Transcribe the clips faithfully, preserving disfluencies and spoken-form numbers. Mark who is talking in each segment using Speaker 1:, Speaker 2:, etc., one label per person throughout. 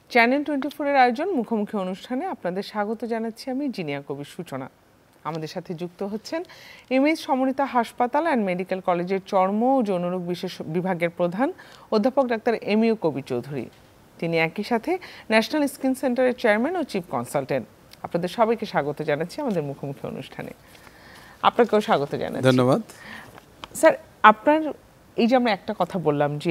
Speaker 1: Channel twenty four এর আয়োজন মুখোমুখি অনুষ্ঠানে আপনাদের স্বাগত জানাচ্ছি আমি জিনিয়া কবির সূচনা। আমাদের সাথে যুক্ত হচ্ছেন এমএস সমন্বিতা হাসপাতাল অ্যান্ড মেডিকেল কলেজের চর্ম ও যৌনরোগ বিশেষ বিভাগের প্রধান অধ্যাপক doctor M U Kabir Chowdhury. তিনি একই সাথে ন্যাশনাল স্কিন সেন্টারের চেয়ারম্যান ও চিফ কনসালটেন্ট। আপনাদের সবাইকে স্বাগত জানাচ্ছি আমাদের মুখোমুখি অনুষ্ঠানে। আপনাকেও স্বাগত জানাচ্ছি।
Speaker 2: ধন্যবাদ
Speaker 1: স্যার। আপনার এই যে আমরা একটা কথা বললাম যে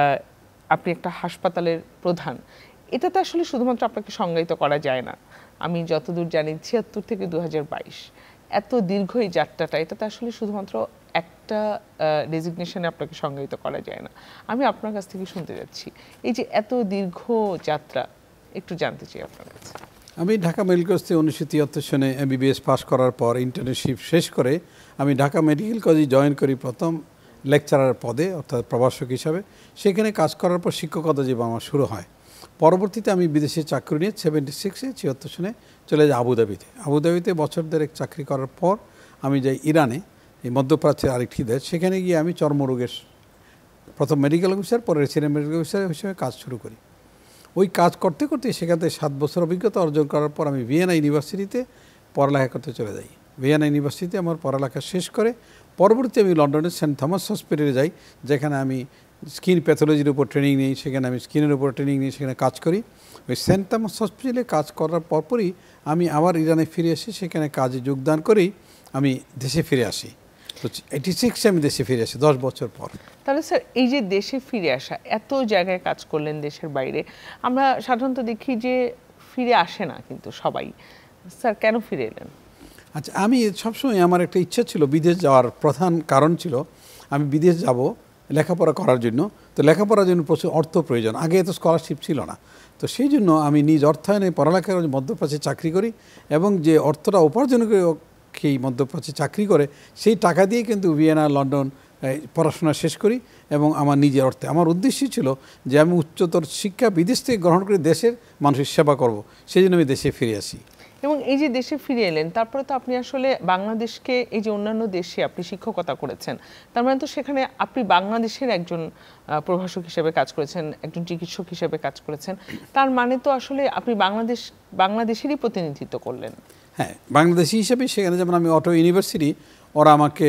Speaker 1: আপনি একটা হাসপাতালের প্রধান, এটাতে আসলে শুধুমাত্র আপনাকে সংজ্ঞায়িত করা যায় না। আমি যতদূর জানি ছিয়াত্তর থেকে দু হাজার বাইশ এত দীর্ঘ এই যাত্রাটা, এটাতে আসলে শুধুমাত্র একটা ডেজিগনেশনে আপনাকে সংজ্ঞায়িত করা যায় না। আমি আপনার কাছ থেকে শুনতে যাচ্ছি এই যে এত দীর্ঘ যাত্রা, একটু জানতে চাই আপনার কাছে।
Speaker 2: আমি ঢাকা মেডিকেল কলেজ থেকে উনিশশো তিয়াত্তর সনে এমবিবিএস পাস করার পর ইন্টার্নশিপ শেষ করে আমি ঢাকা মেডিকেল কলেজে জয়েন করি প্রথম লেকচারার পদে, অর্থাৎ প্রভাষক হিসাবে। সেখানে কাজ করার পর শিক্ষকতা জীবন আমার শুরু হয়। পরবর্তীতে আমি বিদেশে চাকরি নিয়ে সেভেন্টি সিক্সে ছিয়াত্তর সনে চলে যাই আবুধাবিতে। আবুধাবিতে বছর দেড়েক চাকরি করার পর আমি যাই ইরানে, এই মধ্যপ্রাচ্যের আরেকটি দেশ। সেখানে গিয়ে আমি চর্মরোগের প্রথম মেডিকেল অফিসার, পরে রেসিডেন্ট মেডিকেল অফিসার হিসেবে কাজ শুরু করি। ওই কাজ করতে করতে সেখান থেকে সাত বছর অভিজ্ঞতা অর্জন করার পর আমি ভিয়েনা ইউনিভার্সিটিতে পড়ালেখা করতে চলে যাই। ভিয়েনা ইউনিভার্সিটিতে আমার পড়ালেখা শেষ করে পরবর্তী আমি লন্ডনের সেন্ট থমাস হসপিটালে যাই, যেখানে আমি স্কিন প্যাথোলজির উপর ট্রেনিং নিই। সেখানে আমি স্কিনের উপর ট্রেনিং নিই, সেখানে কাজ করি। ওই সেন্ট থমাস হসপিটালে কাজ করার পরপরই আমি আবার ইরানে ফিরে আসি। সেখানে কাজে যোগদান করেই আমি দেশে ফিরে আসি। তো এইটি সিক্সে আমি দেশে ফিরে আসি দশ বছর পর।
Speaker 1: তাহলে স্যার, এই যে দেশে ফিরে আসা, এত জায়গায় কাজ করলেন দেশের বাইরে, আমরা সাধারণত দেখি যে ফিরে আসে না কিন্তু সবাই। স্যার, কেন ফিরে এলেন?
Speaker 2: আচ্ছা, আমি সবসময় আমার একটা ইচ্ছা ছিল বিদেশ যাওয়ার। প্রধান কারণ ছিল আমি বিদেশ যাব লেখাপড়া করার জন্য। তো লেখাপড়ার জন্য প্রচুর অর্থ প্রয়োজন, আগে এত স্কলারশিপ ছিল না। তো সেই জন্য আমি নিজ অর্থায়নে পড়ালেখার মধ্যপ্রাচ্যে চাকরি করি, এবং যে অর্থটা উপার্জন করে সেই মধ্যপ্রাচ্যে চাকরি করে সেই টাকা দিয়ে কিন্তু ভিয়েনা, লন্ডন পড়াশোনা শেষ করি, এবং আমার নিজের অর্থে। আমার উদ্দেশ্য ছিল যে আমি উচ্চতর শিক্ষা বিদেশ থেকে গ্রহণ করে দেশের মানুষের সেবা করব। সেই জন্য আমি দেশে ফিরে আসি।
Speaker 1: এবং এই যে দেশে ফিরে এলেন, তারপরে তো আপনি আসলে বাংলাদেশকে, এই যে অন্যান্য দেশে আপনি শিক্ষকতা করেছেন, তার মানে তো সেখানে আপনি বাংলাদেশের একজন প্রভাষক হিসেবে কাজ করেছেন, একজন চিকিৎসক হিসেবে কাজ করেছেন। তার মানে তো আসলে আপনি বাংলাদেশ বাংলাদেশেরই প্রতিনিধিত্ব করলেন।
Speaker 2: হ্যাঁ, বাংলাদেশি হিসেবে সেখানে যেমন আমি অটো ইউনিভার্সিটি, ওরা আমাকে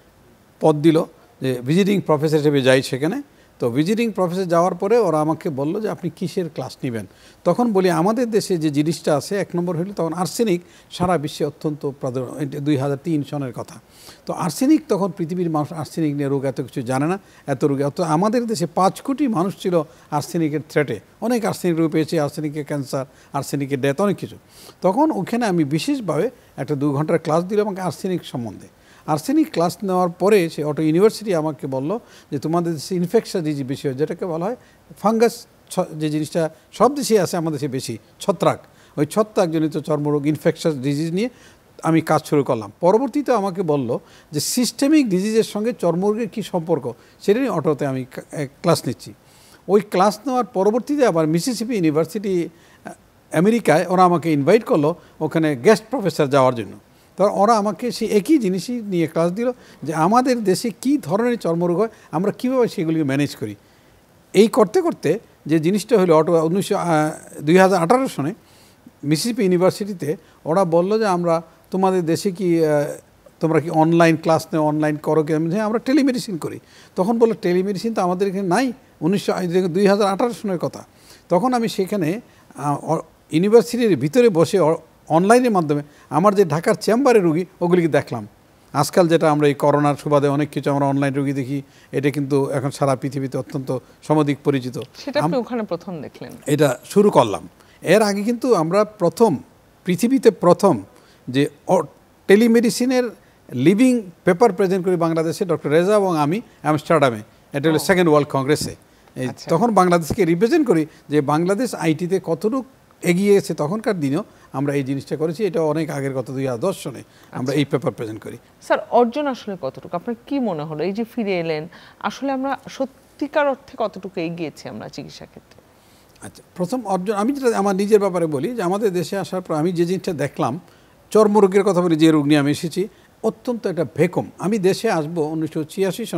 Speaker 2: পদ দিল যে ভিজিটিং প্রফেসর হিসেবে যাই সেখানে। তো ভিজিটিং প্রফেসর যাওয়ার পরে ওরা আমাকে বললো যে আপনি কিসের ক্লাস নেবেন। তখন বলি আমাদের দেশে যে জিনিসটা আছে, এক নম্বর হইল তখন আর্সেনিক সারা বিশ্বে অত্যন্ত প্রাদুর্ভাব, দুই হাজার তিন সনের কথা। তো আর্সেনিক, তখন পৃথিবীর মানুষ আর্সেনিক নিয়ে রোগ এত কিছু জানে না, এত রোগে। অত আমাদের দেশে পাঁচ কোটি মানুষ ছিল আর্সেনিকের থ্রেটে। অনেক আর্সেনিক রোগ পেয়েছে, আর্সেনিকের ক্যান্সার, আর্সেনিকের ডেথ, অনেক কিছু। তখন ওখানে আমি বিশেষভাবে একটা দু ঘন্টার ক্লাস দিলাম আমাকে আর্সেনিক সম্বন্ধে। আর্সেনিক ক্লাস নেওয়ার পরে সে অটো ইউনিভার্সিটি আমাকে বলল যে তোমাদের দেশে ইনফেকশাস ডিজিজ বেশি হয়, যেটাকে বলা হয় ফাঙ্গাস, যে জিনিসটা সব দেশেই আছে, আমাদের দেশে বেশি ছত্রাক। ওই ছত্রাকজনিত চর্মরোগ, ইনফেকশাস ডিজিজ নিয়ে আমি কাজ শুরু করলাম। পরবর্তীতে আমাকে বলল যে সিস্টেমিক ডিজিজের সঙ্গে চর্মরোগের কী সম্পর্ক, সেটা নিয়ে অটোতে আমি ক্লাস নিচ্ছি। ওই ক্লাস নেওয়ার পরবর্তীতে আবার মিসিসিপি ইউনিভার্সিটি আমেরিকায় ওরা আমাকে ইনভাইট করলো ওখানে গেস্ট প্রফেসর যাওয়ার জন্য। তো ওরা আমাকে সেই একই জিনিসই নিয়ে ক্লাস দিল যে আমাদের দেশে কী ধরনের চর্মরোগ হয়, আমরা কীভাবে সেগুলিকে ম্যানেজ করি। এই করতে করতে যে জিনিসটা হলো অটো উনিশশো দুই হাজার আঠারো সনে মিসিসিপি ইউনিভার্সিটিতে ওরা বললো যে আমরা তোমাদের দেশে কি তোমরা কি অনলাইন ক্লাস নেও, অনলাইন করো কি? হ্যাঁ, আমরা টেলিমেডিসিন করি। তখন বললো টেলিমেডিসিন তো আমাদের এখানে নাই, উনিশশো দুই হাজার আঠারো সনের কথা। তখন আমি সেখানে ইউনিভার্সিটির ভিতরে বসে অনলাইনের মাধ্যমে আমার যে ঢাকার চেম্বারে রুগী ওগুলিকে দেখলাম। আজকাল যেটা আমরা এই করোনার সুবাদে অনেক কিছু আমরা অনলাইন রুগী দেখি, এটা কিন্তু এখন সারা পৃথিবীতে অত্যন্ত সমধিক পরিচিত।
Speaker 1: সেটা আপনি ওখানে প্রথম দেখলেন? এটা
Speaker 2: শুরু করলাম। এর আগে কিন্তু আমরা প্রথম, পৃথিবীতে প্রথম যে টেলিমেডিসিনের লিভিং পেপার প্রেজেন্ট করি বাংলাদেশে, ডক্টর রেজা এবং আমি আমস্টারডামে। এটা হলো সেকেন্ড ওয়ার্ল্ড কংগ্রেসে। তখন বাংলাদেশকে রিপ্রেজেন্ট করি যে বাংলাদেশ আইটিতে কতটুকু এগিয়ে গেছে। তখনকার দিনেও আমরা এই জিনিসটা করেছি। এটা অনেক আগের কথা, দুই হাজার দশ সনে আমরা এই পেপার প্রেজেন্ট করি।
Speaker 1: স্যার, অর্জন আসলে কতটুকু আপনার কি মনে হলো? এই যে ফিরে এলেন, আসলে আমরা সত্যিকার অর্থে কতটুকু এগিয়েছি আমরা চিকিৎসা ক্ষেত্রে?
Speaker 2: আচ্ছা, প্রথম অর্জন আমি যেটা আমার নিজের ব্যাপারে বলি যে আমাদের দেশে আসার পর আমি যে জিনিসটা দেখলাম, চর্মরোগের কথা বলি, যে রোগ নিয়ে আমি এসেছি, অত্যন্ত একটা ভেকম। আমি দেশে আসবো উনিশশো ছিয়াশি সনে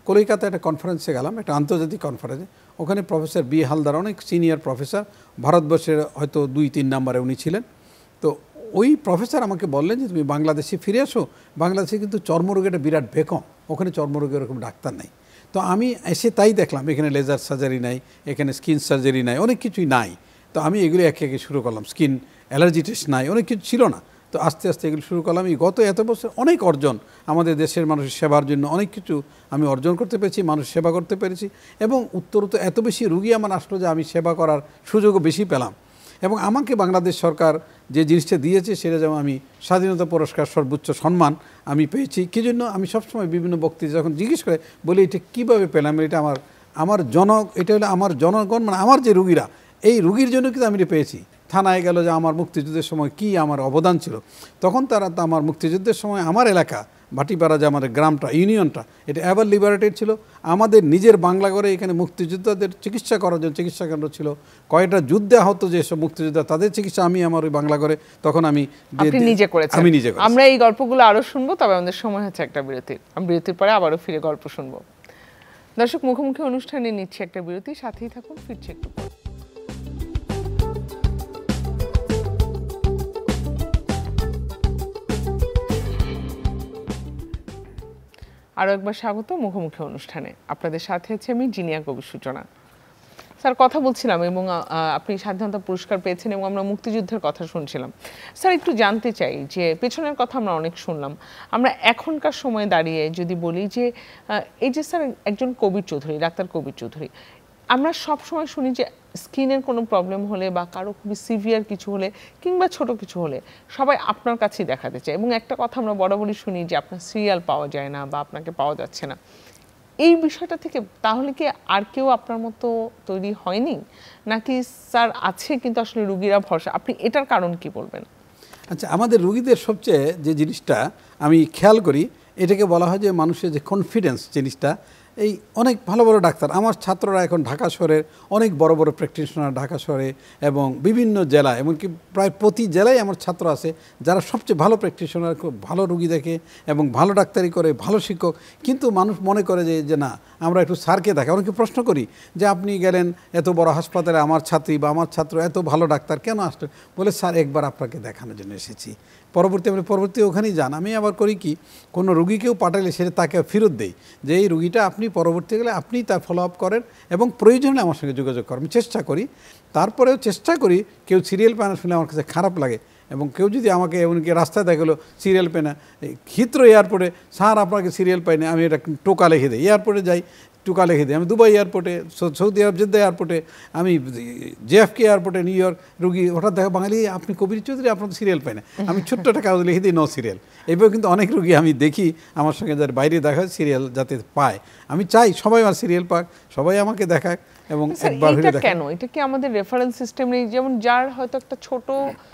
Speaker 2: কলকাতায় একটা কনফারেন্সে গেলাম, একটা আন্তর্জাতিক কনফারেন্সে। ওখানে প্রফেসর বি হালদার, অনেক সিনিয়র প্রফেসর, ভারতবর্ষের হয়তো দুই তিন নম্বরে উনি ছিলেন। তো ওই প্রফেসর আমাকে বললেন যে তুমি বাংলাদেশে ফিরে আসো, বাংলাদেশে কিন্তু চর্মরোগে একটা বিরাট বেকম, ওখানে চর্মরোগের এরকম ডাক্তার নাই। তো আমি এসে তাই দেখলাম এখানে লেজার সার্জারি নাই, এখানে স্কিন সার্জারি নাই, অনেক কিছুই নাই। তো আমি এগুলো একে একে শুরু করলাম, স্কিন অ্যালার্জি টেস্ট নাই, অনেক কিছু ছিল না। তো আস্তে আস্তে এগুলো শুরু করলাম। এই গত এত বছর অনেক অর্জন, আমাদের দেশের মানুষের সেবার জন্য অনেক কিছু আমি অর্জন করতে পেরেছি, মানুষ সেবা করতে পেরেছি, এবং উত্তরত এত বেশি রুগী আমার আসলো যে আমি সেবা করার সুযোগও বেশি পেলাম। এবং আমাকে বাংলাদেশ সরকার যে জিনিসটা দিয়েছে সেটা যেমন আমি স্বাধীনতা পুরস্কার, সর্বোচ্চ সম্মান আমি পেয়েছি। কী জন্য আমি সবসময় বিভিন্ন বক্তৃতা যখন জিজ্ঞেস করে বলি এটা কীভাবে পেলাম, এটা আমার আমার জন এটা হলো আমার জনগণ, মানে আমার যে রুগীরা, এই রুগীর জন্য কিন্তু আমি এটা পেয়েছি। থানায় গেল যে আমার মুক্তিযুদ্ধের সময় কি আমার অবদান ছিল, তখন তারা তো আমার মুক্তিযুদ্ধের সময় আমার এলাকা ভাটিপাড়া যে আমাদের গ্রামটা, ইউনিয়নটা, এটা এভার লিবারেটেড ছিল। আমাদের নিজের বাংলা করে এখানে মুক্তিযোদ্ধাদের চিকিৎসা করার জন্য চিকিৎসা কেন্দ্র ছিল। কয়েকটা যুদ্ধে আহত যেসব মুক্তিযোদ্ধা তাদের চিকিৎসা আমি আমার ওই বাংলা করে তখন আমি
Speaker 1: নিজে করেছি।
Speaker 2: আমি নিজে করেছি।
Speaker 1: আমরা এই গল্পগুলো আরও শুনবো, তবে আমাদের সময় হচ্ছে একটা বিরতির। আমি বিরতির পরে আবারও ফিরে গল্প শুনবো। দর্শক, মুখোমুখি অনুষ্ঠানে নিচ্ছে একটা বিরতি, সাথেই থাকুন, ফিরছে একটু পর। আরও একবার স্বাগত মুখোমুখি অনুষ্ঠানে। আপনাদের সাথে আছে আমি জিনিয়া কবি সূচনা। স্যার, কথা বলছিলাম এবং আপনি স্বাধীনতা পুরস্কার পেয়েছেন এবং আমরা মুক্তিযুদ্ধের কথা শুনছিলাম। স্যার, একটু জানতে চাই যে পেছনের কথা আমরা অনেক শুনলাম, আমরা এখনকার সময়ে দাঁড়িয়ে যদি বলি যে এই যে স্যার একজন কবির চৌধুরী, ডাক্তার কবির চৌধুরী, আমরা সব সময় শুনি যে স্কিনের কোনো প্রবলেম হলে বা কারো খুবই সিভিয়ার কিছু হলে কিংবা ছোট কিছু হলে সবাই আপনার কাছেই দেখাতে চায়, এবং একটা কথা আমরা বরাবরই শুনি যে আপনার সিরিয়াল পাওয়া যায় না বা আপনাকে পাওয়া যাচ্ছে না। এই বিষয়টা থেকে তাহলে কি আর কেউ আপনার মতো তৈরি হয়নি, নাকি স্যার আছে কিন্তু আসলে রুগীরা ভরসা? আপনি এটার কারণ কি বলবেন?
Speaker 2: আচ্ছা, আমাদের রুগীদের সবচেয়ে যে জিনিসটা আমি খেয়াল করি, এটাকে বলা হয় যে মানুষের যে কনফিডেন্স জিনিসটা। এই অনেক ভালো বড় ডাক্তার, আমার ছাত্ররা এখন ঢাকা শহরের অনেক বড় বড় প্র্যাকটিশনার ঢাকা শহরে এবং বিভিন্ন জেলায়, এমনকি প্রায় প্রতি জেলায় আমার ছাত্র আছে যারা সবচেয়ে ভালো প্র্যাকটিশনার, খুব ভালো রুগী দেখে এবং ভালো ডাক্তারি করে, ভালো শিক্ষক। কিন্তু মানুষ মনে করে যে যে না, আমরা একটু স্যারকে দেখে। অনেকে প্রশ্ন করি যে আপনি গেলেন এত বড় হাসপাতালে, আমার ছাত্রী বা আমার ছাত্র এত ভালো ডাক্তার কেন আসলেন? বলে স্যার একবার আপনাকে দেখানোর জন্য এসেছি। পরবর্তী আমি পরবর্তী ওখানেই যান। আমি আবার করি কি, কোনো রুগীকেও পাঠালে সেটা তাকে ফেরত দেই যে এই রুগীটা আপনি পরবর্তী গেলে আপনি তার ফলো আপ করেন এবং প্রয়োজনে আমার সঙ্গে যোগাযোগ করেন। আমি চেষ্টা করি, তারপরেও চেষ্টা করি কেউ সিরিয়াল পায় না শুনে আমার কাছে খারাপ লাগে। এবং কেউ যদি আমাকে এমনকি রাস্তায় দেখালো সিরিয়াল পায় না, হিথ্রো এয়ারপোর্টে স্যার আপনাকে সিরিয়াল পাই না, আমি এটা টোকা লিখে দিই। এয়ারপোর্টে যাই, টোকা লিখে দিই। আমি দুবাই এয়ারপোর্টে, সৌদি আরব জেদ্দা এয়ারপোর্টে, আমি জেএফকে এয়ারপোর্টে, নিউ ইয়র্ক, রুগী হঠাৎ দেখা বাঙালি আপনি কবির চৌধুরী, আপনার সিরিয়াল পাই না, আমি ছোট্ট একটা কাগজ লিখে দিই নো সিরিয়াল। এইভাবে কিন্তু অনেক রুগী আমি দেখি আমার সঙ্গে যার বাইরে দেখা সিরিয়াল যাতে পায়। আমি চাই সবাই আমার সিরিয়াল পাক, সবাই আমাকে দেখাক। এবং
Speaker 1: এটা কেন? এটা কি আমাদের রেফারেন্স সিস্টেম নেই? যেমন যার হয়তো একটা ছোট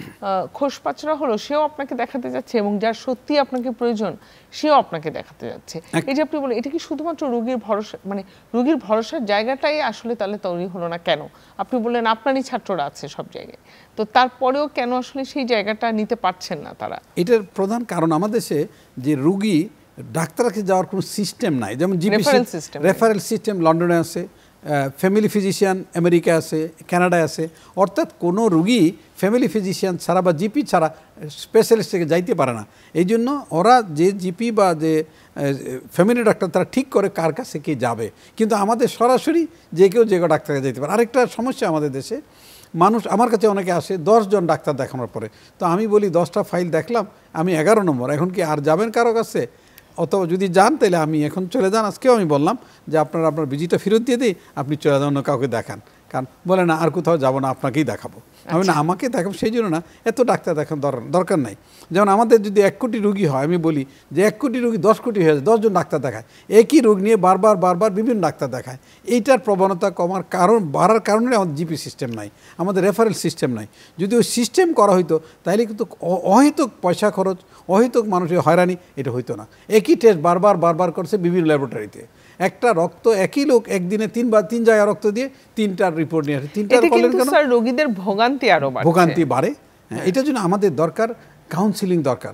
Speaker 1: খোসপাচড়া হলো সেও আপনাকে দেখাতে যাচ্ছে, এবং যার সত্যি আপনাকে প্রয়োজন সেও আপনাকে দেখাতে যাচ্ছে। এই যে আপনি বলেন, এটা কি শুধুমাত্র রোগীর ভরসা, মানে রোগীর ভরসার জায়গাটাই আসলে তাহলে তৈরি হলো না কেন? আপনি বললেন আপনারই ছাত্ররা আছে সব জায়গায়, তো তারপরেও কেন আসলে সেই জায়গাটা নিতে পারছেন না তারা? এটার
Speaker 2: প্রধান কারণ আমাদের দেশে যে রুগী ডাক্তারকে যাওয়ার কোনো সিস্টেম নাই। যেমন জিপি রেফারেল সিস্টেম লন্ডনে আছে, ফ্যামিলি ফিজিশিয়ান আমেরিকা আছে, কানাডায় আছে। অর্থাৎ কোনো রুগী ফ্যামিলি ফিজিশিয়ান ছাড়া বা জিপি ছাড়া স্পেশালিস্ট থেকে যাইতে পারে না। এই জন্য ওরা যে জিপি বা যে ফ্যামিলি ডাক্তার তারা ঠিক করে কার কাছে কে যাবে, কিন্তু আমাদের সরাসরি যে কেউ যে কেউ ডাক্তারকে যেতে পারে। আরেকটা সমস্যা আমাদের দেশে, মানুষ আমার কাছে অনেকে আসে দশজন ডাক্তার দেখানোর পরে, তো আমি বলি দশটা ফাইল দেখলাম, আমি এগারো নম্বর, এখন কি আর যাবেন কারো কাছে? অথবা যদি যান তাহলে আমি এখন চলে যান। আজকেও আমি বললাম যে আপনার আপনার ভিজিটটা ফেরত দিয়ে দিই, আপনি চলে যান, অন্য কাউকে দেখান। কারণ বলে না আর কোথাও যাবো না, আপনাকেই দেখাবো। আমি না আমাকে দেখাবো সেই জন্য না, এত ডাক্তার দেখান দরকার নাই। যেমন আমাদের যদি এক কোটি রুগী হয়, আমি বলি যে এক কোটি রুগী দশ কোটি হয়ে যায়, দশজন ডাক্তার দেখায়, একই রোগ নিয়ে বারবার বারবার বিভিন্ন ডাক্তার দেখায়। এইটার প্রবণতা কমার কারণ বাড়ার কারণে আমাদের জিপি সিস্টেম নাই, আমাদের রেফারেল সিস্টেম নাই। যদি ওই সিস্টেম করা হইতো তাহলে কিন্তু অহেতুক পয়সা খরচ, অহেতুক মানুষের হয়রানি এটা হইতো না। একই টেস্ট বারবার বারবার করছে বিভিন্ন ল্যাবরেটরিতে, একটা রক্ত একই লোক একদিনে তিনবার তিন জায়গায় রক্ত দিয়ে তিনটার রিপোর্ট নিয়ে আসে। তিনটার
Speaker 1: রোগীদের ভোগান্তি আরো
Speaker 2: ভোগান্তি বাড়ে। এটার জন্য আমাদের দরকার কাউন্সিলিং দরকার।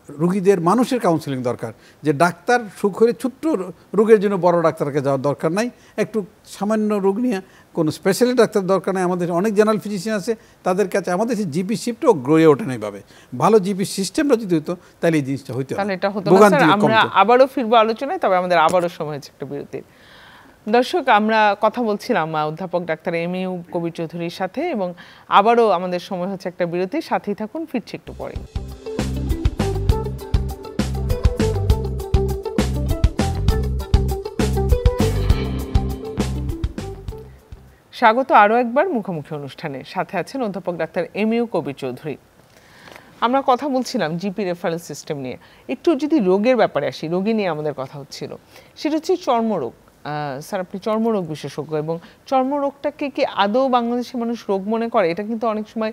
Speaker 2: রুগীদের মানুষের কাউন্সিলিং দরকার, যে ডাক্তার সুখ হলে ছোট্ট রোগের জন্য বড় ডাক্তারকে যাওয়ার দরকার নাই, একটু সামান্য রোগ নিয়ে কোনো স্পেশালি ডাক্তার দরকার নেই। আমাদের অনেক জেনারেল ফিজিশিয়ান আছে, তাদের কাছে আমাদের জিপি শিফটও গড়ে ওঠে না এইভাবে। ভালো জিপি সিস্টেমটা যদি হতো তাহলে এই জিনিসটা হইতো।
Speaker 1: তাহলে এটা হতো না স্যার। আমরা আবারও ফিরবো আলোচনায়, তবে আমাদের আবারও সময় হচ্ছে একটা বিরতির। দর্শক, আমরা কথা বলছিলাম অধ্যাপক ডাক্তার এম ইউ কবির চৌধুরীর সাথে, এবং আবারও আমাদের সময় হচ্ছে একটা বিরতির। সাথেই থাকুন, ফিরছি একটু পরে। স্বাগত আরও একবার মুখোমুখি অনুষ্ঠানে। সাথে আছেন অধ্যাপক doctor M U Kabir Chowdhury. আমরা কথা বলছিলাম জিপি রেফারেল সিস্টেম নিয়ে। একটু যদি রোগের ব্যাপারে আসি, রোগী নিয়ে আমাদের কথা হচ্ছিল, সেটা হচ্ছে চর্মরোগ। স্যার, আপনি চর্মরোগ বিশেষজ্ঞ, এবং চর্মরোগটাকে কি আদৌ বাংলাদেশের মানুষ রোগ মনে করে? এটা কিন্তু অনেক সময়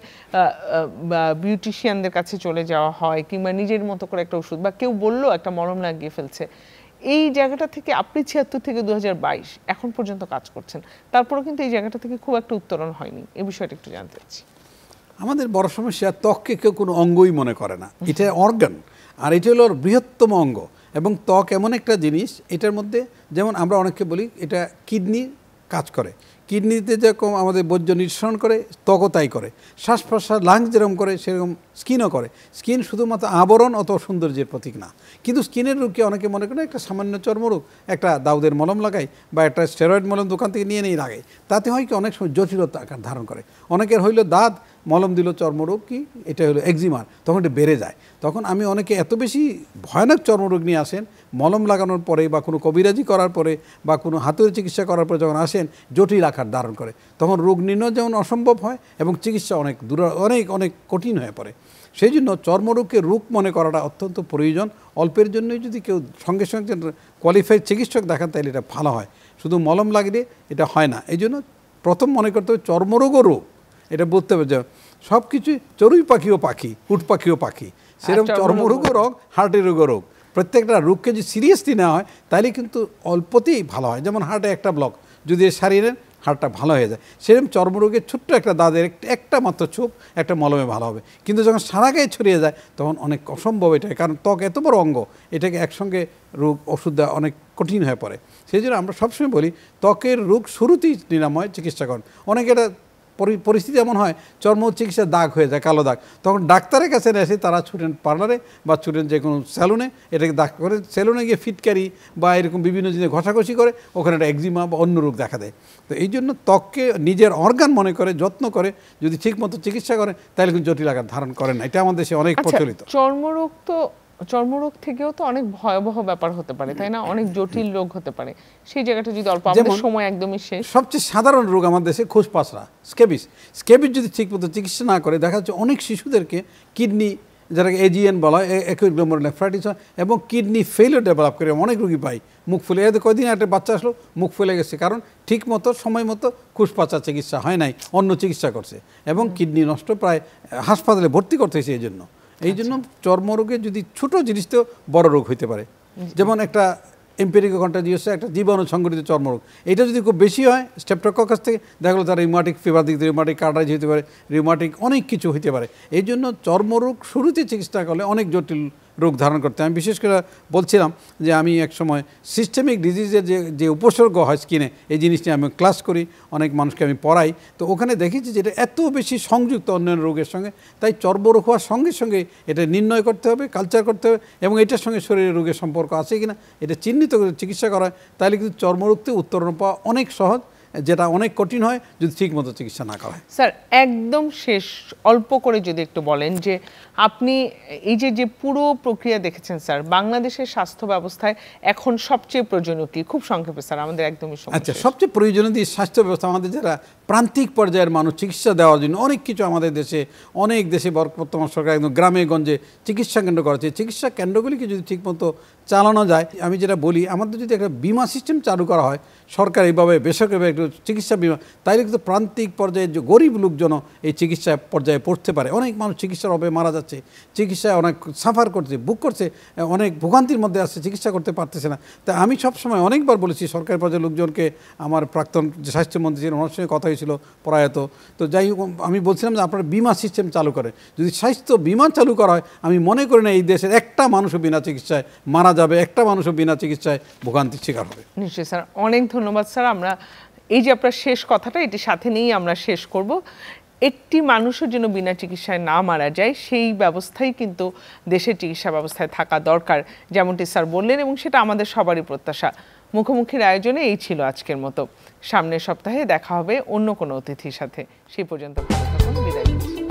Speaker 1: বিউটিশিয়ানদের কাছে চলে যাওয়া হয়, কিংবা নিজের মতো করে একটা ওষুধ, বা কেউ বললো একটা মলম লাগিয়ে ফেলছে। এই জায়গাটা থেকে আপনি ছিয়াত্তর থেকে দু হাজার বাইশ এখন পর্যন্ত কাজ করছেন, তারপরেও কিন্তু এই জায়গাটা থেকে খুব একটা উত্তরণ হয়নি। এই বিষয়টা একটু জানতে চাচ্ছি।
Speaker 2: আমাদের বড় সমস্যা, ত্বককে কেউ কোনো অঙ্গই মনে করে না। এটা অর্গান, আর এটা হলো বৃহত্তম অঙ্গ। এবং ত্বক এমন একটা জিনিস, এটার মধ্যে যেমন আমরা অনেককে বলি এটা কিডনি কাজ করে, কিডনিতে যেরকম আমাদের বর্জ্য নিঃসরণ করে, ত্বকও তাই করে। শ্বাস প্রশ্বাস লাংস যেরকম করে সেরকম স্কিনও করে। স্কিন শুধুমাত্র আবরণ অত সৌন্দর্যের প্রতীক না। কিন্তু স্কিনের রোগকে অনেকে মনে করে একটা সামান্য চর্মরোগ, একটা দাউদের মলম লাগাই বা একটা স্টেরয়েড মলম দোকান থেকে নিয়ে নিয়ে লাগাই, তাতে হয় কি অনেক সময় জটিলতা আকার ধারণ করে। অনেকের হইলো দাঁত, মলম দিল চর্মরোগ, কি এটা হলো এক্সিমার, তখন এটা বেড়ে যায়। তখন আমি অনেকে এত বেশি ভয়ানক চর্মরোগ নিয়ে আসেন, মলম লাগানোর পরে বা কোনো কবিরাজি করার পরে বা কোনো হাতুড়ি চিকিৎসা করার পরে যখন আসেন, জটিল আকার ধারণ করে। তখন রোগ নির্ণয় যেমন অসম্ভব হয় এবং চিকিৎসা অনেক দূর অনেক অনেক কঠিন হয়ে পড়ে। সেই জন্য চর্মরোগকে রোগ মনে করাটা অত্যন্ত প্রয়োজন। অল্পের জন্যই যদি কেউ সঙ্গে সঙ্গে কোয়ালিফাইড চিকিৎসক দেখান, তাহলে এটা ভালো হয়। শুধু মলম লাগিয়ে এটা হয় না। এই জন্য প্রথম মনে করতে হবে চর্মরোগও রোগ, এটা বলতে হবে। যে সব কিছুই চড়ুই পাখিও পাখি, উট পাখিও পাখি, সেরকম চর্মরোগও রোগ, হার্টের রোগও রোগ। প্রত্যেকটা রোগকে যদি সিরিয়াসলি নেওয়া হয় তাহলে কিন্তু অল্পতেই ভালো হয়। যেমন হার্টে একটা ব্লক যদি সারিয়ে নেন, হাড়টা ভালো হয়ে যায়। সেরকম চর্মরোগের ছোট্ট একটা দাঁতের একটা মাত্র ছোপ একটা মলমে ভালো হবে। কিন্তু যখন সারা গায়ে ছড়িয়ে যায় তখন অনেক অসম্ভব এটা, কারণ ত্বক এত বড় অঙ্গ, এটাকে একসঙ্গে রোগ ওষুধ দেওয়া অনেক কঠিন হয়ে পড়ে। সেই জন্য আমরা সবসময় বলি ত্বকের রোগ শুরুতেই নিরাময় চিকিৎসা করেন। অনেকে এটা পরিস্থিতি এমন হয় চর্ম চিকিৎসার দাগ হয়ে যায়, কালো দাগ, তখন ডাক্তারের কাছে এসে তারা ছুটেন পার্লারে বা ছুটেন যে কোনো স্যালুনে, এটাকে দাগ করে স্যালুনে গিয়ে ফিটকারি বা এরকম বিভিন্ন জিনিস ঘষাঘষি করে ওখানে একটা একজিমা বা অন্য রোগ দেখা দেয়। তো এই জন্য ত্বককে নিজের অর্গান মনে করে যত্ন করে যদি ঠিক মতো চিকিৎসা করে তাহলে কিন্তু জটিল আকার ধারণ করে না। এটা আমাদের দেশে অনেক প্রচলিত।
Speaker 1: চর্মরোগ তো চর্মরোগ থেকেও তো অনেক ভয়াবহ ব্যাপার হতে পারে, তাই না? অনেক জটিল রোগ হতে পারে। সেই জায়গাটা যদি অল্প, আমাদের সময় একদমই শেষ।
Speaker 2: সবচেয়ে সাধারণ রোগ আমাদের দেশে খোসপাসরা, স্কেবিস। স্কেবিস যদি ঠিক মতো চিকিৎসা না করে, দেখা যাচ্ছে অনেক শিশুদেরকে কিডনি, যেটাকে এজিএন বলা হয়, একুইট গ্লোমেরুলার নেফ্রাইটিস হয়, এবং কিডনি ফেলিওর ডেভেলপ করে অনেক রোগী পাই। মুখ ফুলে, এতে কয়দিন একটা বাচ্চা আসলো মুখ ফুলে গেছে, কারণ ঠিক মতো সময় মতো খোসপাসা চিকিৎসা হয় নাই, অন্য চিকিৎসা করছে, এবং কিডনি নষ্ট, প্রায় হাসপাতালে ভর্তি করতে হয়েছে এই জন্য। এই জন্য চর্মরোগে যদি ছোট জিনিসতেও বড় রোগ হইতে পারে। যেমন একটা এম্পেরিকো কন্টাজিয়াস, একটা জীবাণু সংঘটিত চর্মরোগ, এটা যদি খুব বেশি হয় স্টেপটোককাস থেকে, দেখা গেলো তার রিউমাটিক ফিভার দিক থেকে রিউমাটিক কার্ডাইজ হতে পারে, রিউমাটিক অনেক কিছু হতে পারে। এই জন্য চর্মরোগ শুরুতে চিকিৎসা করলে অনেক জটিল রোগ ধারণ করতে। আমি বিশেষ করে বলছিলাম যে আমি এক সময় সিস্টেমিক ডিজিজের যে যে উপসর্গ হয় স্কিনে, এই জিনিসটি আমি ক্লাস করি, অনেক মানুষকে আমি পড়াই। তো ওখানে দেখেছি যে এটা এত বেশি সংযুক্ত অন্যান্য রোগের সঙ্গে, তাই চর্মরোগ হওয়ার সঙ্গে সঙ্গে এটা নির্ণয় করতে হবে, কালচার করতে হবে, এবং এটার সঙ্গে শরীরের রোগের সম্পর্ক আছে কিনা এটা চিহ্নিত করে চিকিৎসা করা হয়, তাহলে কিন্তু চর্মরোগতে উত্তরণ পাওয়া অনেক সহজ, যেটা অনেক কঠিন হয় যদি ঠিক মতো চিকিৎসা না করা হয়।
Speaker 1: স্যার, একদম শেষ অল্প করে যদি একটু বলেন যে আপনি এই যে যে পুরো প্রক্রিয়া দেখেছেন স্যার, বাংলাদেশের স্বাস্থ্য ব্যবস্থায় এখন সবচেয়ে প্রয়োজনীয় কি? খুব সংক্ষেপে স্যার, আমাদের একদমই সময়।
Speaker 2: আচ্ছা, সবচেয়ে প্রয়োজনীয় দিয়ে স্বাস্থ্য ব্যবস্থা, আমাদের যারা প্রান্তিক পর্যায়ের মানুষ চিকিৎসা দেওয়ার জন্য অনেক কিছু আমাদের দেশে, অনেক দেশে বর্তমান সরকার একদম গ্রামে গঞ্জে চিকিৎসা কেন্দ্র করেছে। চিকিৎসা কেন্দ্রগুলিকে যদি ঠিকমতো চালানো যায়। আমি যেটা বলি, আমাদের যদি একটা বিমা সিস্টেম চালু করা হয় সরকারিভাবে বেসরকারিভাবে একটু চিকিৎসা বিমা, তাইলে কিন্তু প্রান্তিক পর্যায়ে যে গরিব লোকজন এই চিকিৎসা পর্যায়ে পড়তে পারে। অনেক মানুষ চিকিৎসার অভাবে মারা যাচ্ছে, চিকিৎসায় অনেক সাফার করছে, বুক করছে, অনেক ভোগান্তির মধ্যে আছে, চিকিৎসা করতে পারতেছে না। তাই আমি সবসময় অনেকবার বলেছি সরকারি পর্যায়ের লোকজনকে, আমার প্রাক্তন যে স্বাস্থ্যমন্ত্রী ছিলেন ওনার সঙ্গে কথা হয়েছিল প্রয়াত, তো যাই হোক আমি বলছিলাম যে আপনারা বিমা সিস্টেম চালু করে, যদি স্বাস্থ্য বিমা চালু করা হয় আমি মনে করি না এই দেশের একটা মানুষও বিনা চিকিৎসায় মারা যাবে, একটা মানুষও বিনা চিকিৎসায় ভোগান্তির শিকার হবে।
Speaker 1: নিশ্চয়ই স্যার, অনেক ধন্যবাদ স্যার। আমরা এই যে আপনার শেষ কথাটা এটি সাথে নিয়েই আমরা শেষ করব। একটি মানুষের জন্য বিনা চিকিৎসায় না মারা যায় সেই ব্যবস্থাই কিন্তু দেশের চিকিৎসা ব্যবস্থায় থাকা দরকার, যেমনটি স্যার বললেন, এবং সেটা আমাদের সবারই প্রত্যাশা। মুখোমুখির আয়োজনে এই ছিল আজকের মতো। সামনের সপ্তাহে দেখা হবে অন্য কোনো অতিথির সাথে। সেই পর্যন্ত ভালো থাকুন, বিদায় নিচ্ছি।